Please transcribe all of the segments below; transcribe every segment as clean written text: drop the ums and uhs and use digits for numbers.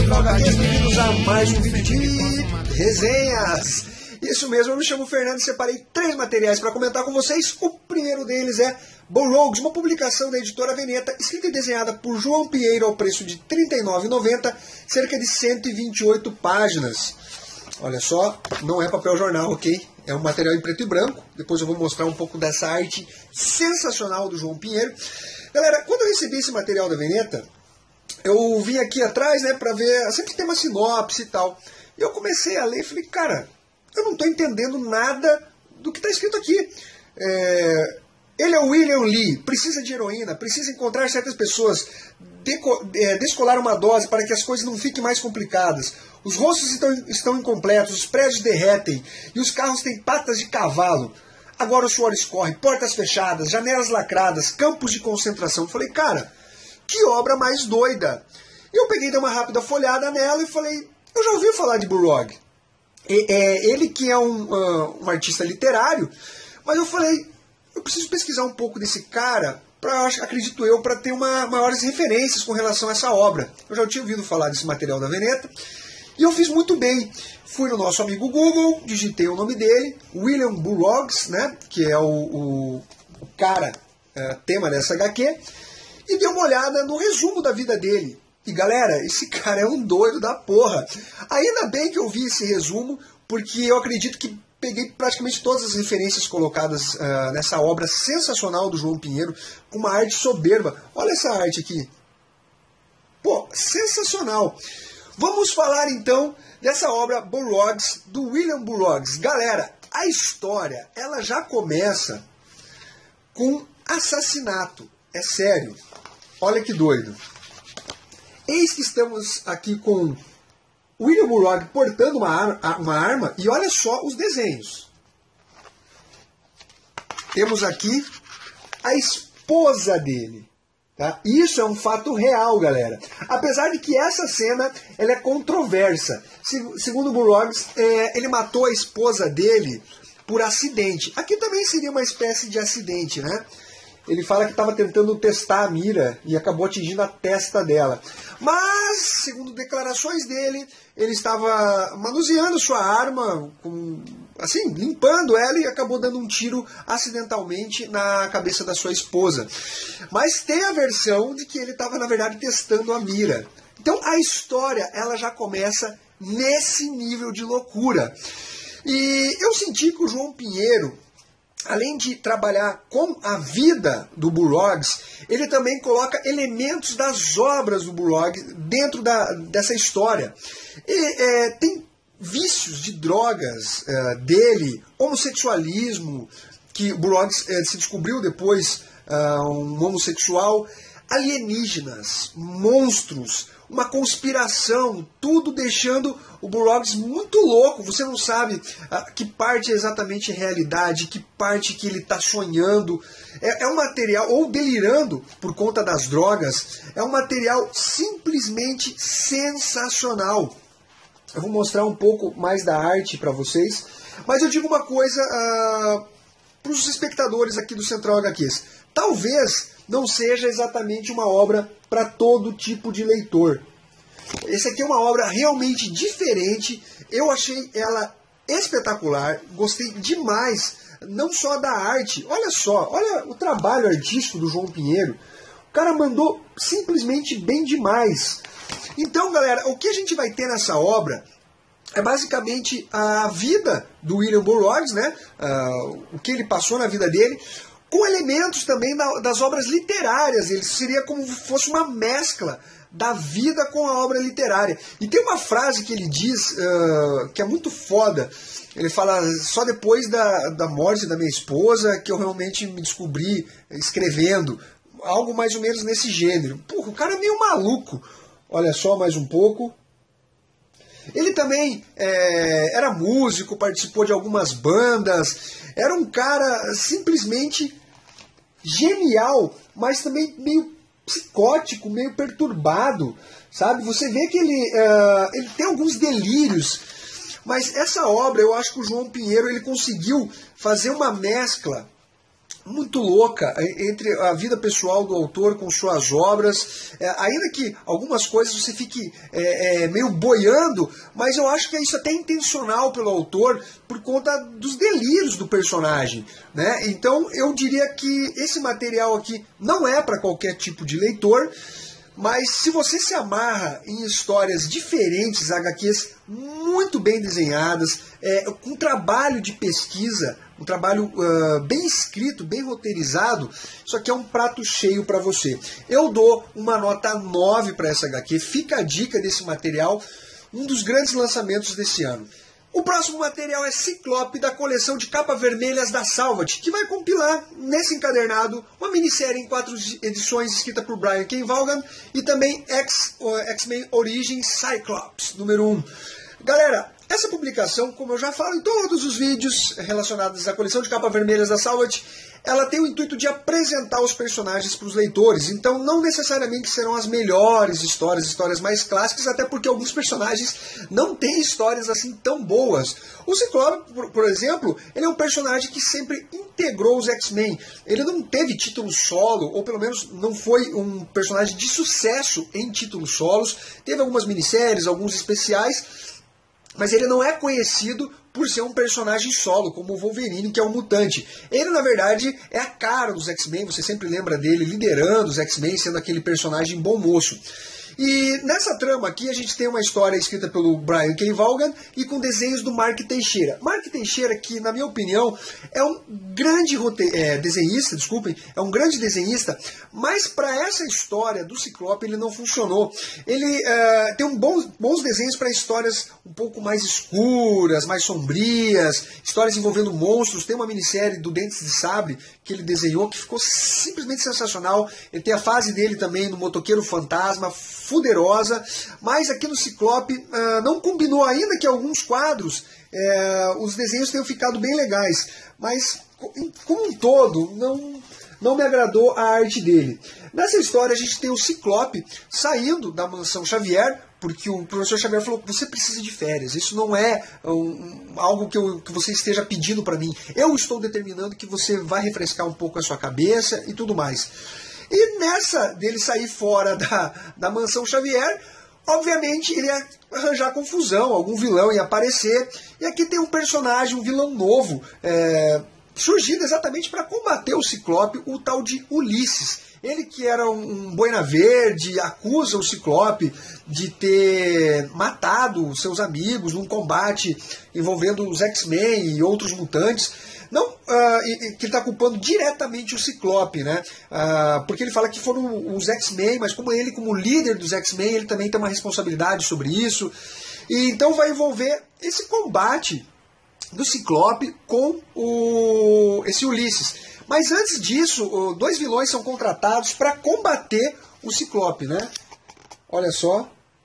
Central HQs, bem-vindos a mais um vídeo de resenhas. Isso mesmo, eu me chamo Fernando e separei 3 materiais para comentar com vocês. O primeiro deles é Borogues, uma publicação da editora Veneta, escrita e desenhada por João Pinheiro ao preço de R$ 39,90, cerca de 128 páginas. Olha só, não é papel jornal, ok? É um material em preto e branco. Depois eu vou mostrar um pouco dessa arte sensacional do João Pinheiro. Galera, quando eu recebi esse material da Veneta, eu vim aqui atrás, né, pra ver, sempre tem uma sinopse e tal. E eu comecei a ler e falei, cara, eu não estou entendendo nada do que está escrito aqui. Ele é o William Lee, precisa de heroína, precisa encontrar certas pessoas, descolar uma dose para que as coisas não fiquem mais complicadas. Os rostos estão incompletos, os prédios derretem e os carros têm patas de cavalo. Agora o suor escorre, portas fechadas, janelas lacradas, campos de concentração. Eu falei, cara, que obra mais doida. E eu peguei, dei uma rápida folhada nela e falei, eu já ouvi falar de Burog. Ele que é um artista literário, mas eu falei, eu preciso pesquisar um pouco desse cara, acredito eu, para ter maiores referências com relação a essa obra. Eu já tinha ouvido falar desse material da Veneta, e eu fiz muito bem. Fui no nosso amigo Google, digitei o nome dele, William Burroughs, né, que é o cara, tema dessa HQ, e dei uma olhada no resumo da vida dele. E galera, esse cara é um doido da porra. Ainda bem que eu vi esse resumo, porque eu acredito que peguei praticamente todas as referências colocadas nessa obra sensacional do João Pinheiro, com uma arte soberba. Olha essa arte aqui. Pô, sensacional. Vamos falar então dessa obra Borogues, do William Burroughs. Galera, a história, ela já começa com assassinato. É sério. Olha que doido. Eis que estamos aqui com William Burroughs portando uma arma e olha só os desenhos. Temos aqui a esposa dele. Tá? Isso é um fato real, galera. Apesar de que essa cena ela é controversa. Segundo Burroughs, ele matou a esposa dele por acidente. Aqui também seria uma espécie de acidente, né? Ele fala que estava tentando testar a mira e acabou atingindo a testa dela. Mas, segundo declarações dele, ele estava manuseando sua arma, assim, limpando ela e acabou dando um tiro acidentalmente na cabeça da sua esposa. Mas tem a versão de que ele estava, na verdade, testando a mira. Então a história ela já começa nesse nível de loucura. E eu senti que o João Pinheiro, além de trabalhar com a vida do Burroughs, ele também coloca elementos das obras do Burroughs dentro dessa história. E, tem vícios de drogas dele, homossexualismo, que Burroughs se descobriu depois um homossexual, alienígenas, monstros, uma conspiração, tudo deixando o Burroughs muito louco. Você não sabe que parte é exatamente realidade, que parte que ele está sonhando. É um material, ou delirando por conta das drogas, é um material simplesmente sensacional. Eu vou mostrar um pouco mais da arte para vocês, mas eu digo uma coisa para os espectadores aqui do Central HQs. Talvez não seja exatamente uma obra para todo tipo de leitor. Essa aqui é uma obra realmente diferente, eu achei ela espetacular, gostei demais, não só da arte, olha só, olha o trabalho artístico do João Pinheiro, o cara mandou simplesmente bem demais. Então galera, o que a gente vai ter nessa obra é basicamente a vida do William Burroughs, né? O que ele passou na vida dele, com elementos também das obras literárias. Ele seria como se fosse uma mescla da vida com a obra literária. E tem uma frase que ele diz que é muito foda. Ele fala, só depois da morte da minha esposa que eu realmente me descobri escrevendo. Algo mais ou menos nesse gênero. Porra, o cara é meio maluco. Olha só mais um pouco. Ele também era músico, participou de algumas bandas. Era um cara simplesmente genial, mas também meio psicótico, meio perturbado, sabe? Você vê que ele tem alguns delírios, mas essa obra, eu acho que o João Pinheiro ele conseguiu fazer uma mescla muito louca entre a vida pessoal do autor com suas obras, ainda que algumas coisas você fique meio boiando, mas eu acho que isso até intencional pelo autor por conta dos delírios do personagem, né? Então eu diria que esse material aqui não é para qualquer tipo de leitor, mas se você se amarra em histórias diferentes, HQs muito bem desenhadas, com trabalho de pesquisa, um trabalho bem escrito, bem roteirizado, isso aqui é um prato cheio para você. Eu dou uma nota 9 para essa HQ, fica a dica desse material, um dos grandes lançamentos desse ano. O próximo material é Ciclope, da coleção de capa vermelhas da Salvat, que vai compilar nesse encadernado uma minissérie em 4 edições escrita por Brian K. Vaughan e também X-Men Origins Cyclops, número 1. Galera, essa publicação, como eu já falo em todos os vídeos relacionados à coleção de capa vermelhas da Salvat, ela tem o intuito de apresentar os personagens para os leitores, então não necessariamente serão as melhores histórias mais clássicas, até porque alguns personagens não têm histórias assim tão boas. O Ciclope, por exemplo, ele é um personagem que sempre integrou os X-Men. Ele não teve título solo, ou pelo menos não foi um personagem de sucesso em títulos solos. Teve algumas minisséries, alguns especiais, mas ele não é conhecido por ser um personagem solo, como o Wolverine, que é um mutante. Ele, na verdade, é a cara dos X-Men, você sempre lembra dele liderando os X-Men, sendo aquele personagem bom moço. E nessa trama aqui a gente tem uma história escrita pelo Brian K. Vaughan e com desenhos do Mark Teixeira. Mark Teixeira, que na minha opinião é um grande desenhista, é um grande desenhista, mas para essa história do Ciclope ele não funcionou. Ele tem bons desenhos para histórias um pouco mais escuras, mais sombrias, histórias envolvendo monstros. Tem uma minissérie do Dentes de Sabre que ele desenhou que ficou simplesmente sensacional. Ele tem a fase dele também no Motoqueiro Fantasma, fuderosa, mas aqui no Ciclope não combinou, ainda que alguns quadros os desenhos tenham ficado bem legais, mas como um todo não me agradou a arte dele. Nessa história a gente tem o Ciclope saindo da mansão Xavier, porque o professor Xavier falou que você precisa de férias, isso não é algo que você esteja pedindo para mim, eu estou determinando que você vai refrescar um pouco a sua cabeça e tudo mais. E nessa dele sair fora da mansão Xavier, obviamente ele ia arranjar confusão, algum vilão ia aparecer. E aqui tem um personagem, um vilão novo, surgido exatamente para combater o Ciclope, o tal de Ulisses. Ele que era um boina verde, acusa o Ciclope de ter matado seus amigos num combate envolvendo os X-Men e outros mutantes. Não, que ele está culpando diretamente o Ciclope, né? Porque ele fala que foram os X-Men, mas como ele, como líder dos X-Men, ele também tem uma responsabilidade sobre isso. E então vai envolver esse combate do Ciclope com esse Ulisses. Mas antes disso, 2 vilões são contratados para combater o Ciclope, né? Olha só,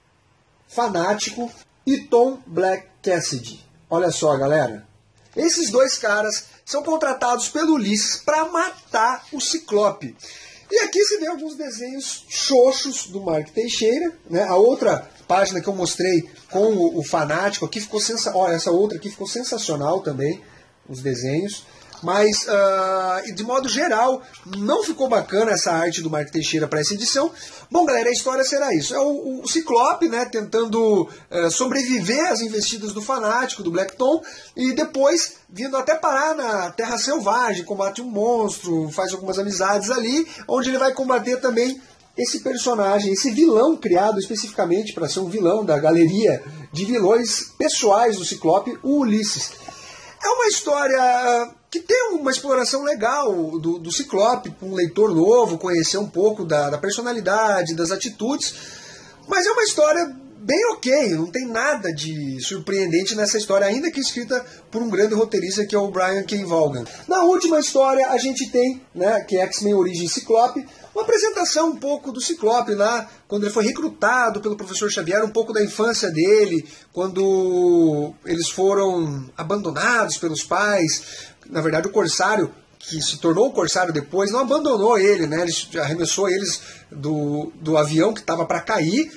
Fanático e Tom Black Cassidy. Olha só, galera. Esses 2 caras são contratados pelo Ulisses para matar o Ciclope. E aqui se vê alguns desenhos xoxos do Mark Teixeira, né? A outra página que eu mostrei com o Fanático aqui ficou sensacional. Olha, essa outra aqui ficou sensacional também, os desenhos. Mas, de modo geral, não ficou bacana essa arte do Mark Teixeira para essa edição. Bom, galera, a história será isso. É o Ciclope, né, tentando sobreviver às investidas do Fanático, do Black Tom, e depois vindo até parar na Terra Selvagem, combate um monstro, faz algumas amizades ali, onde ele vai combater também esse personagem, esse vilão criado especificamente para ser um vilão da galeria de vilões pessoais do Ciclope, o Ulisses. É uma história que tem uma exploração legal do Ciclope, para um leitor novo, conhecer um pouco da personalidade, das atitudes, mas é uma história bem ok, não tem nada de surpreendente nessa história, ainda que escrita por um grande roteirista que é o Brian K. Vaughan. Na última história a gente tem, né, que é X-Men Origins Ciclope, uma apresentação um pouco do Ciclope lá, quando ele foi recrutado pelo professor Xavier, um pouco da infância dele, quando eles foram abandonados pelos pais. Na verdade, o Corsário, que se tornou o Corsário depois, não abandonou ele, né? Ele arremessou eles do avião que estava para cair,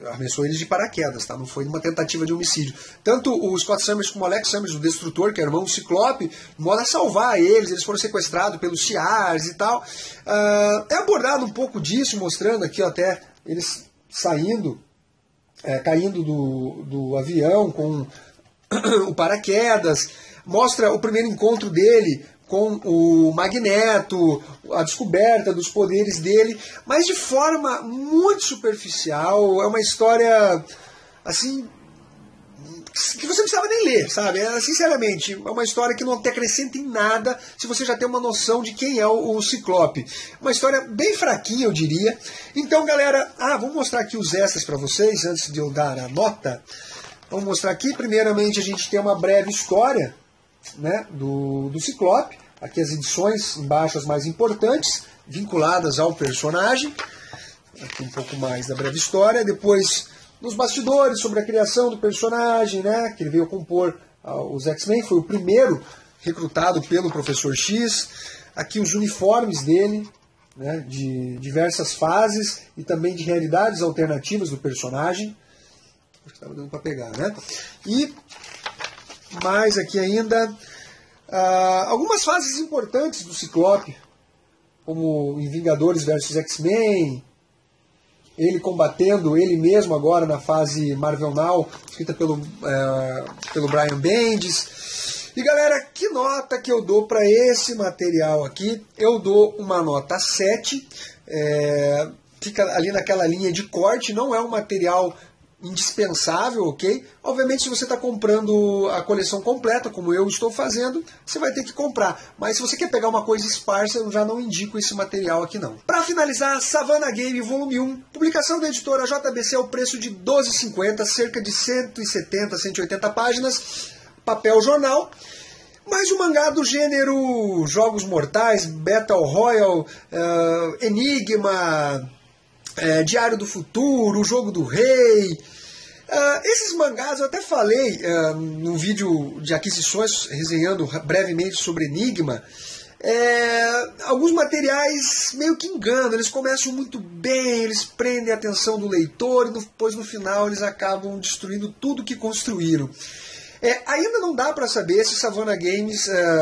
arremessou eles de paraquedas, tá? Não foi uma tentativa de homicídio. Tanto o Scott Summers como o Alex Summers, o Destrutor, que é irmão do Ciclope, moram a salvar eles foram sequestrados pelos Shi'ars e tal. É abordado um pouco disso, mostrando aqui ó, até eles saindo, caindo do avião com o paraquedas, mostra o primeiro encontro dele com o Magneto, a descoberta dos poderes dele, mas de forma muito superficial. É uma história assim que você não precisava nem ler, sabe? Sinceramente, é uma história que não te acrescenta em nada se você já tem uma noção de quem é o Ciclope. Uma história bem fraquinha, eu diria. Então, galera, vou mostrar aqui os extras para vocês, antes de eu dar a nota. Vamos mostrar aqui. Primeiramente, a gente tem uma breve história, né, do Ciclope. Aqui as edições embaixo, as mais importantes, vinculadas ao personagem. Aqui um pouco mais da breve história. Depois, nos bastidores, sobre a criação do personagem, né, que ele veio compor os X-Men. Foi o primeiro recrutado pelo Professor X. Aqui os uniformes dele, né, de diversas fases e também de realidades alternativas do personagem. Acho que estava dando para pegar, né? E mais aqui ainda algumas fases importantes do Ciclope, como em Vingadores vs X-Men, ele combatendo ele mesmo agora na fase Marvel Now, escrita pelo Brian Bendis. E galera, que nota que eu dou para esse material aqui? Eu dou uma nota 7. Fica ali naquela linha de corte, não é um material indispensável, ok? Obviamente, se você está comprando a coleção completa, como eu estou fazendo, você vai ter que comprar. Mas se você quer pegar uma coisa esparsa, eu já não indico esse material aqui não. Para finalizar, Savannah Game Volume 1, publicação da editora JBC ao preço de R$ 12,50, cerca de 170, 180 páginas, papel jornal. Mais um mangá do gênero Jogos Mortais, Battle Royale, Enigma, Diário do Futuro, O Jogo do Rei. Esses mangás eu até falei num vídeo de aquisições, resenhando brevemente sobre Enigma. Alguns materiais meio que enganam, eles começam muito bem, eles prendem a atenção do leitor e depois no final eles acabam destruindo tudo que construíram. Ainda não dá para saber se Savannah Game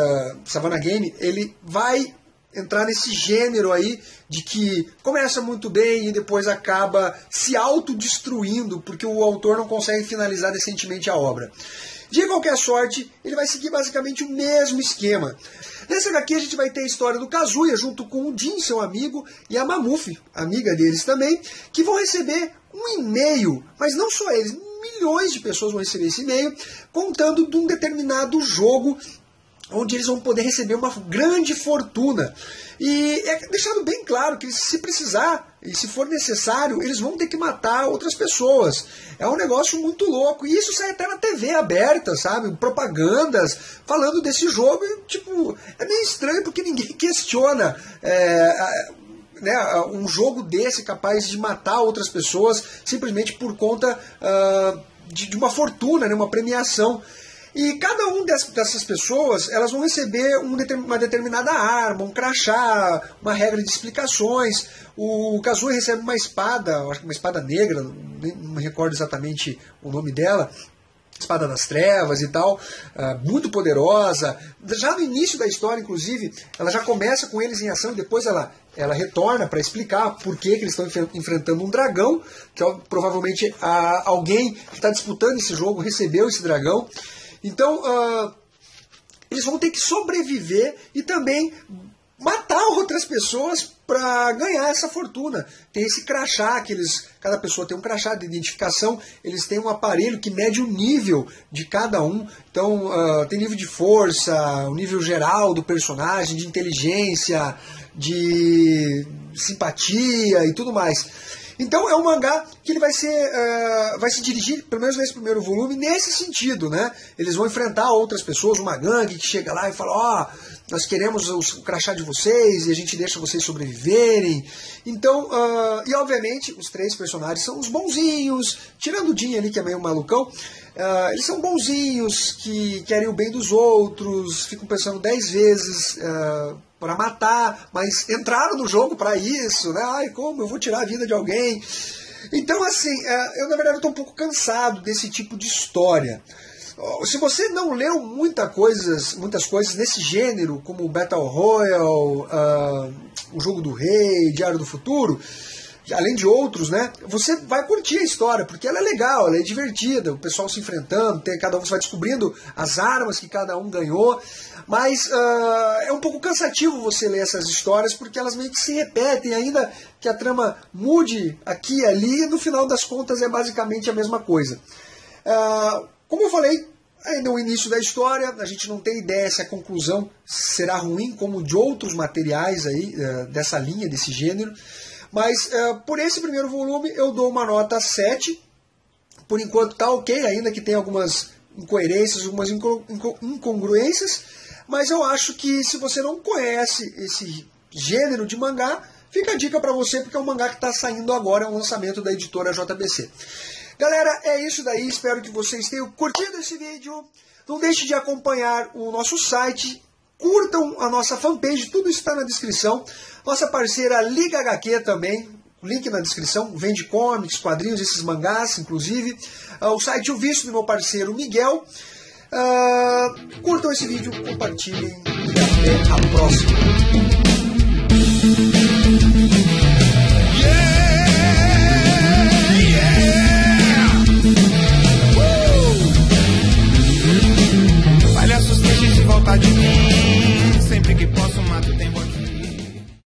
ele vai entrar nesse gênero aí de que começa muito bem e depois acaba se autodestruindo porque o autor não consegue finalizar decentemente a obra. De qualquer sorte, ele vai seguir basicamente o mesmo esquema. Nessa HQ a gente vai ter a história do Kazuya junto com o Jin, seu amigo, e a Mamuf, amiga deles também, que vão receber um e-mail, mas não só eles, milhões de pessoas vão receber esse e-mail contando de um determinado jogo onde eles vão poder receber uma grande fortuna. E é deixado bem claro que se precisar e se for necessário, eles vão ter que matar outras pessoas. É um negócio muito louco. E isso sai até na TV aberta, sabe? Propagandas falando desse jogo. E, tipo, é meio estranho porque ninguém questiona um jogo desse capaz de matar outras pessoas simplesmente por conta de uma fortuna, né? Uma premiação. E cada um dessas pessoas, elas vão receber uma determinada arma, um crachá, uma regra de explicações. O Kazuya recebe uma espada, acho que uma espada negra, não me recordo exatamente o nome dela, Espada das Trevas e tal, muito poderosa. Já no início da história, inclusive, ela já começa com eles em ação e depois ela retorna para explicar por que eles estão enfrentando um dragão, que provavelmente alguém que está disputando esse jogo recebeu esse dragão. Então, eles vão ter que sobreviver e também matar outras pessoas para ganhar essa fortuna. Tem esse crachá, cada pessoa tem um crachá de identificação, eles têm um aparelho que mede o nível de cada um. Então, tem nível de força, o nível geral do personagem, de inteligência, de simpatia e tudo mais. Então é um mangá que ele vai se dirigir, pelo menos nesse primeiro volume, nesse sentido, né? Eles vão enfrentar outras pessoas, uma gangue que chega lá e fala, nós queremos o crachá de vocês e a gente deixa vocês sobreviverem. Então, e obviamente os três personagens são os bonzinhos, tirando o Jin ali que é meio malucão, eles são bonzinhos, que querem o bem dos outros, ficam pensando 10 vezes para matar, mas entraram no jogo para isso, né? Como eu vou tirar a vida de alguém? Então, assim, eu na verdade estou um pouco cansado desse tipo de história. Se você não leu muitas coisas nesse gênero, como Battle Royale, O Jogo do Rei, Diário do Futuro, além de outros, né, você vai curtir a história, porque ela é legal, ela é divertida, o pessoal se enfrentando, cada um vai descobrindo as armas que cada um ganhou, mas é um pouco cansativo você ler essas histórias, porque elas meio que se repetem, ainda que a trama mude aqui e ali, e no final das contas é basicamente a mesma coisa. Como eu falei, ainda no início da história, a gente não tem ideia se a conclusão será ruim, como de outros materiais aí, dessa linha, desse gênero. Mas por esse primeiro volume eu dou uma nota 7. Por enquanto tá ok, ainda que tenha algumas incoerências, algumas incongruências. Mas eu acho que se você não conhece esse gênero de mangá, fica a dica para você, porque é um mangá que está saindo agora, é um lançamento da editora JBC. Galera, é isso daí, espero que vocês tenham curtido esse vídeo. Não deixe de acompanhar o nosso site, curtam a nossa fanpage, tudo está na descrição. Nossa parceira Liga HQ também, link na descrição, vende comics, quadrinhos, esses mangás, inclusive. O site O Vício do meu parceiro Miguel. Curtam esse vídeo, compartilhem e até a próxima.